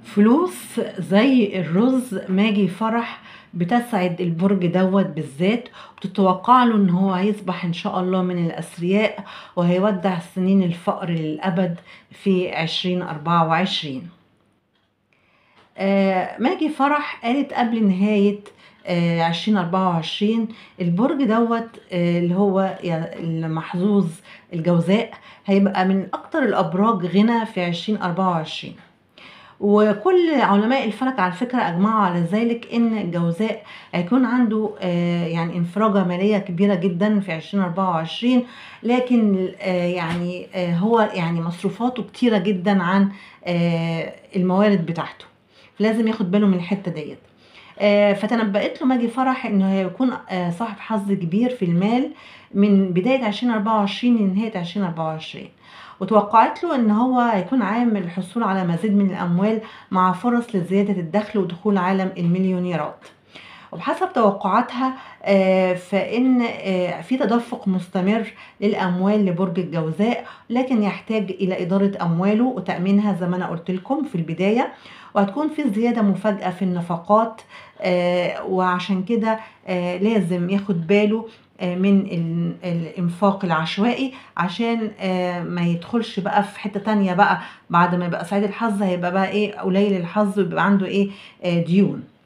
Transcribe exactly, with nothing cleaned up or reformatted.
فلوس زي الرز ماجي فرح بتسعد البرج دوت بالذات، وتتوقع له ان هو هيصبح ان شاء الله من الاثرياء، وهيودع سنين الفقر للابد في عشرين اربعة وعشرين. آه ماجي فرح قالت قبل نهاية آه عشرين اربعة وعشرين البرج دوت آه اللي هو المحظوظ الجوزاء هيبقى من اكتر الابراج غنى في عشرين اربعة وعشرين. وكل علماء الفلك على فكرة أجمعوا على ذلك إن الجوزاء هيكون عنده آه يعني انفراجة مالية كبيرة جدا في عشرين اربعة وعشرين، لكن آه يعني آه هو يعني مصروفاته كتيرة جدا عن آه الموارد بتاعته، لازم ياخد باله من الحتة ديت. آه فتنبأت له ماجي فرح إنه هيكون آه صاحب حظ كبير في المال من بداية عشرين اربعة وعشرين لنهاية عشرين اربعة وعشرين، وتوقعت له ان هو هيكون عامل الحصول على مزيد من الاموال مع فرص لزيادة الدخل ودخول عالم المليونيرات. وبحسب توقعاتها فإن في تدفق مستمر للأموال لبرج الجوزاء، لكن يحتاج إلى إدارة أمواله وتأمينها زي ما أنا قلت لكم في البداية، وهتكون في زيادة مفاجئة في النفقات، وعشان كده لازم ياخد باله من الانفاق العشوائي عشان ما يدخلش بقى في حتة تانية. بقى بعد ما يبقى سعيد الحظ هيبقى بقى ايه قليل الحظ ويبقى عنده ايه ديون.